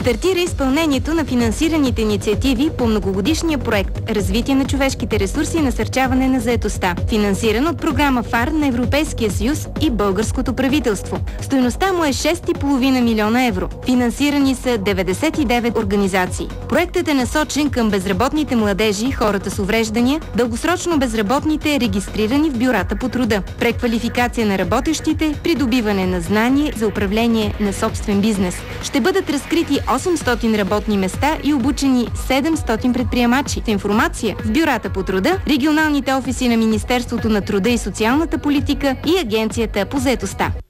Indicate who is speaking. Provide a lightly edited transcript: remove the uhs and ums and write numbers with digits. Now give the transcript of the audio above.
Speaker 1: Стартира изпълнението на финансираните инициативи по многогодишния проект «Развитие на човешките ресурси и насърчаване на заетостта», финансиран от програма ФАР на Европейския съюз и българското правителство. Стойността му е 6,5 милиона евро. Финансирани са 99 организации. Проектът е насочен към безработните младежи, хората с увреждания, дългосрочно безработните, регистрирани в бюрата по труда, преквалификация на работещите, придобиване на знание за управление на собствен бизнес. Ще бъдат разкрити 800 работни места и обучени 700 предприемачи. С информация в бюрата по труда, регионалните офиси на Министерството на труда и социалната политика и Агенцията по заетостта.